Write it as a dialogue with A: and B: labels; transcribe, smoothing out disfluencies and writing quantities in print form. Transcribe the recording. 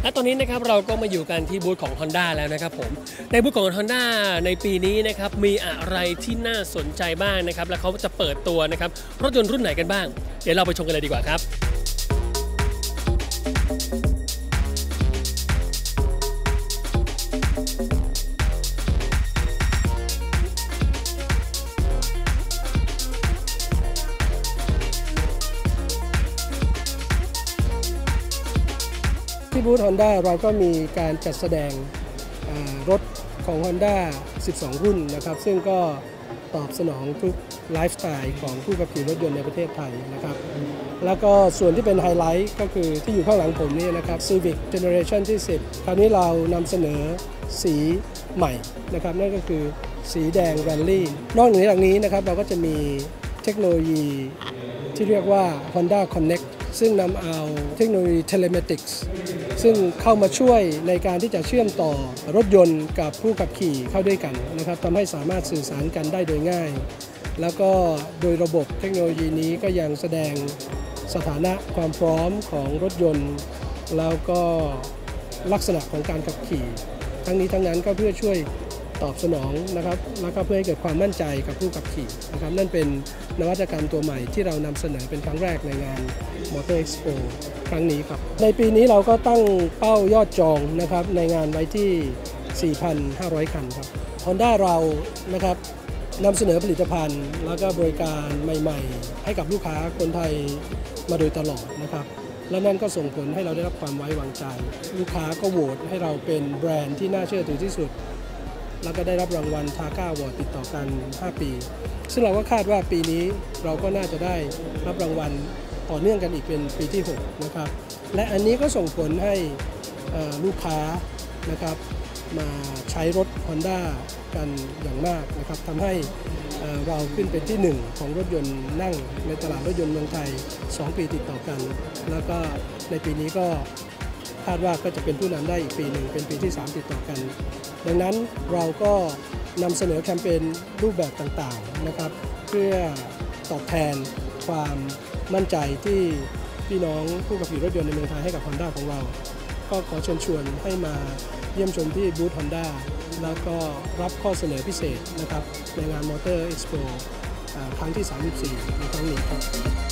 A: และตอนนี้นะครับเราก็มาอยู่กันที่บูธของ Honda แล้วนะครับผมในบูธของ Honda ในปีนี้นะครับมีอะไรที่น่าสนใจบ้างนะครับและเขาจะเปิดตัวนะครับรถยนต์รุ่นไหนกันบ้างเดี๋ยวเราไปชมกันเลยดีกว่าครับ
B: ที่บูธ Honda เราก็มีการจัดแสดงรถของ Honda 12 รุ่นนะครับซึ่งก็ตอบสนองทุกไลฟ์สไตล์ของผู้ขับขี่รถยนต์ในประเทศไทยนะครับแล้วก็ส่วนที่เป็นไฮไลท์ก็คือที่อยู่ข้างหลังผมนี่นะครับ Civic Generation ที่ 10 คราวนี้เรานำเสนอสีใหม่นะครับนั่นก็คือสีแดง Rally นอกเหนือจากนี้นะครับเราก็จะมีเทคโนโลยีที่เรียกว่า Honda Connect ซึ่งนำเอาเทคโนโลยี Telematics ซึ่งเข้ามาช่วยในการที่จะเชื่อมต่อรถยนต์กับผู้ขับขี่เข้าด้วยกันนะครับทำให้สามารถสื่อสารกันได้โดยง่ายแล้วก็โดยระบบเทคโนโลยีนี้ก็ยังแสดงสถานะความพร้อมของรถยนต์แล้วก็ลักษณะของการขับขี่ทั้งนี้ทั้งนั้นก็เพื่อช่วยตอบสนองนะครับแล้วก็เพื่อให้เกิดความมั่นใจกับผู้ขับขี่นะครับนั่นเป็นนวัตกรรมตัวใหม่ที่เรานำเสนอเป็นครั้งแรกในงาน Motor Expo ครั้งนี้ครับในปีนี้เราก็ตั้งเป้ายอดจองนะครับในงานไว้ที่ 4,500 คันครับ Honda เรานะครับนำเสนอผลิตภัณฑ์แล้วก็บริการใหม่ๆให้กับลูกค้าคนไทยมาโดยตลอดนะครับและนั่นก็ส่งผลให้เราได้รับความไว้วางใจลูกค้าก็โหวตให้เราเป็นแบรนด์ที่น่าเชื่อถือที่สุดแล้วก็ได้รับรางวัลทาก้าวอร์ดติดต่อกัน 5 ปีซึ่งเราก็คาดว่าปีนี้เราก็น่าจะได้รับรางวัลต่อเนื่องกันอีกเป็นปีที่ 6 นะครับและอันนี้ก็ส่งผลให้ลูกค้านะครับมาใช้รถ Honda กันอย่างมากนะครับทำให้เราขึ้นเป็นที่ 1 ของรถยนต์นั่งในตลาดรถยนต์เมืองไทย 2 ปีติดต่อกันแล้วก็ในปีนี้ก็คาดว่าก็จะเป็นผู้นำได้อีกปีหนึ่งเป็นปีที่ 3 ติดต่อกันดังนั้นเราก็นำเสนอแคมเปญรูปแบบต่างๆนะครับเพื่อตอบแทนความมั่นใจที่พี่น้องผู้ขับขี่รถยนต์ในเมืองไทยให้กับ Honda ของเราก็ขอเชิญชวนให้มาเยี่ยมชมที่บูธ Honda แล้วก็รับข้อเสนอพิเศษนะครับในงาน Motor Expo ครั้งที่ 34 ในครั้งนี้ครับ